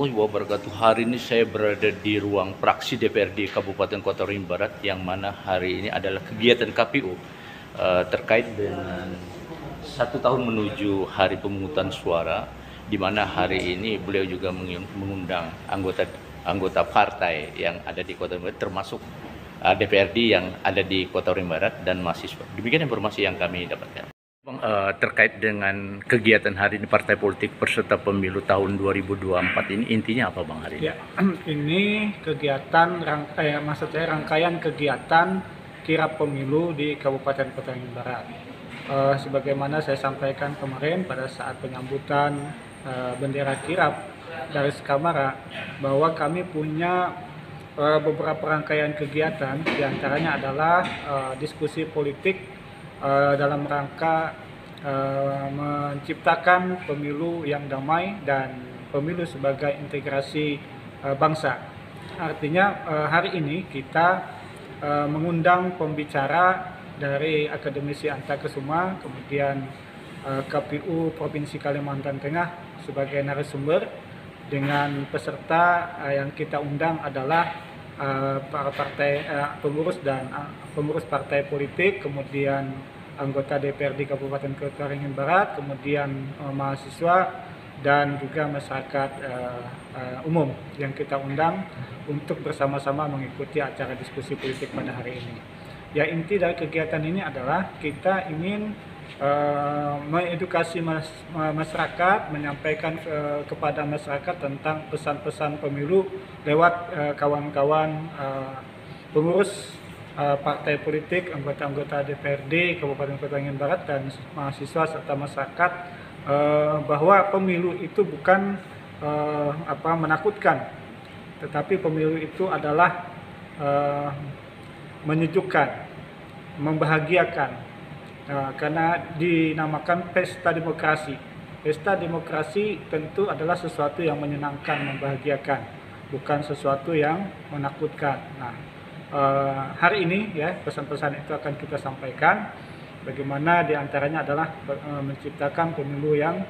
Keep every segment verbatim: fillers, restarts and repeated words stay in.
warahmatullahi wabarakatuh. Hari ini saya berada di ruang praksi D P R D Kabupaten Kota Waringin Barat, yang mana hari ini adalah kegiatan K P U uh, terkait dengan satu tahun menuju hari pemungutan suara, di mana hari ini beliau juga mengundang anggota anggota partai yang ada di Kota Waringin Barat, termasuk uh, D P R D yang ada di Kota Waringin Barat dan mahasiswa. Demikian informasi yang kami dapatkan. Bang, uh, terkait dengan kegiatan hari ini Partai Politik peserta pemilu tahun dua ribu dua puluh empat ini, intinya apa Bang hari ini? Ya, ini kegiatan rangkaian, maksud saya rangkaian kegiatan kirap pemilu di Kabupaten Kota Waringin Barat. Uh, sebagaimana saya sampaikan kemarin pada saat penyambutan uh, bendera kirap dari Sekamara, bahwa kami punya uh, beberapa rangkaian kegiatan, diantaranya adalah uh, diskusi politik Uh, dalam rangka uh, menciptakan pemilu yang damai dan pemilu sebagai integrasi uh, bangsa. Artinya uh, hari ini kita uh, mengundang pembicara dari Akademisi Antakesuma, kemudian uh, K P U Provinsi Kalimantan Tengah sebagai narasumber, dengan peserta uh, yang kita undang adalah Uh, para partai uh, pengurus dan uh, pengurus partai politik, kemudian anggota D P R D Kabupaten Kota Waringin Barat, kemudian uh, mahasiswa dan juga masyarakat uh, uh, umum yang kita undang untuk bersama-sama mengikuti acara diskusi politik pada hari ini. Ya, inti dari kegiatan ini adalah kita ingin uh, mengedukasi mas masyarakat, menyampaikan uh, kepada masyarakat tentang pesan-pesan pemilu lewat kawan-kawan uh, uh, pengurus uh, partai politik, anggota-anggota D P R D Kabupaten Kota Waringin Barat dan mahasiswa serta masyarakat, uh, bahwa pemilu itu bukan uh, apa menakutkan, tetapi pemilu itu adalah uh, menyejukkan, membahagiakan, uh, karena dinamakan pesta demokrasi. Pesta demokrasi tentu adalah sesuatu yang menyenangkan, membahagiakan, bukan sesuatu yang menakutkan. Nah, uh, hari ini ya pesan-pesan itu akan kita sampaikan. Bagaimana diantaranya adalah uh, menciptakan pemilu yang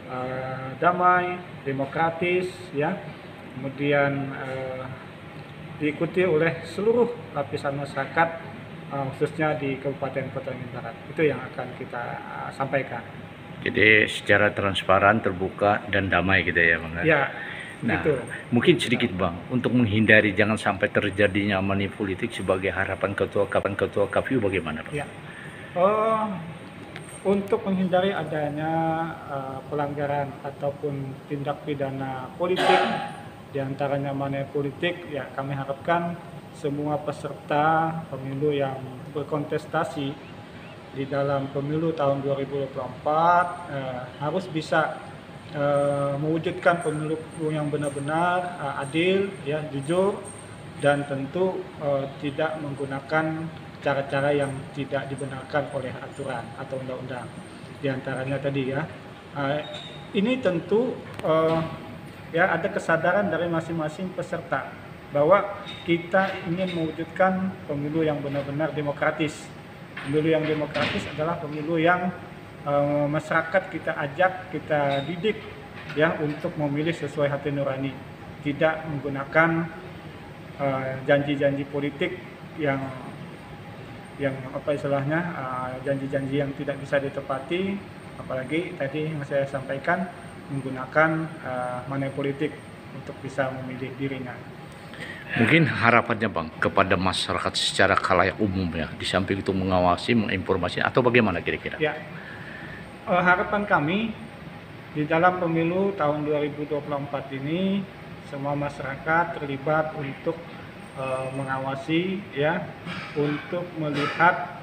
uh, damai, demokratis, ya, kemudian uh, diikuti oleh seluruh lapisan masyarakat, uh, khususnya di Kabupaten Kota Waringin Barat. Itu yang akan kita uh, sampaikan. Jadi secara transparan, terbuka, dan damai gitu ya Bang? Ya. Nah, gitu. Mungkin sedikit Bang, untuk menghindari jangan sampai terjadinya money politik, sebagai harapan ketua kapan ketua K P U bagaimana Bang? Ya. Oh, untuk menghindari adanya uh, pelanggaran ataupun tindak pidana politik, diantaranya money politik, ya kami harapkan semua peserta pemilu yang berkontestasi di dalam pemilu tahun dua ribu dua puluh empat uh, harus bisa Uh, mewujudkan pemilu yang benar-benar uh, adil, ya, jujur, dan tentu uh, tidak menggunakan cara-cara yang tidak dibenarkan oleh aturan atau undang-undang. Di antaranya tadi ya, uh, ini tentu uh, ya ada kesadaran dari masing-masing peserta bahwa kita ingin mewujudkan pemilu yang benar-benar demokratis. Pemilu yang demokratis adalah pemilu yang Uh, masyarakat kita ajak, kita didik, ya, untuk memilih sesuai hati nurani, tidak menggunakan janji-janji uh, politik yang yang apa istilahnya janji-janji uh, yang tidak bisa ditepati, apalagi tadi yang saya sampaikan menggunakan uh, money politik untuk bisa memilih dirinya. Mungkin harapannya Bang kepada masyarakat secara khalayak umum, ya, di samping itu mengawasi, menginformasi, atau bagaimana kira-kira? Ya. Uh, harapan kami di dalam pemilu tahun dua ribu dua puluh empat ini, semua masyarakat terlibat untuk uh, mengawasi, ya, untuk melihat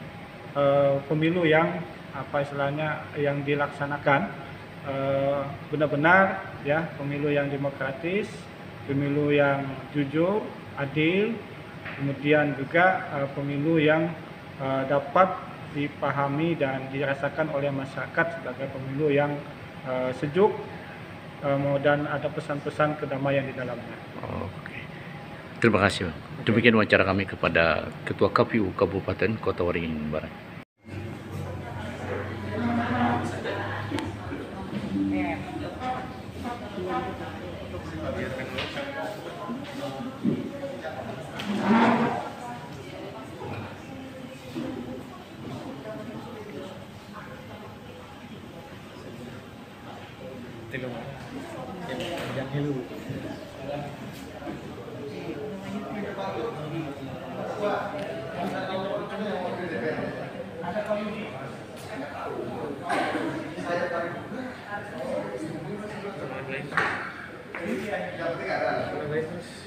uh, pemilu yang apa istilahnya yang dilaksanakan uh, benar-benar, ya, pemilu yang demokratis, pemilu yang jujur, adil, kemudian juga uh, pemilu yang uh, dapat dipahami dan dirasakan oleh masyarakat sebagai pemilu yang uh, sejuk, uh, dan ada pesan-pesan kedamaian di dalamnya. Oke. Terima kasih Bang. Demikian wawancara kami kepada Ketua K P U Kabupaten Kota Waringin Barat. Telo. Yang yang helu. Ada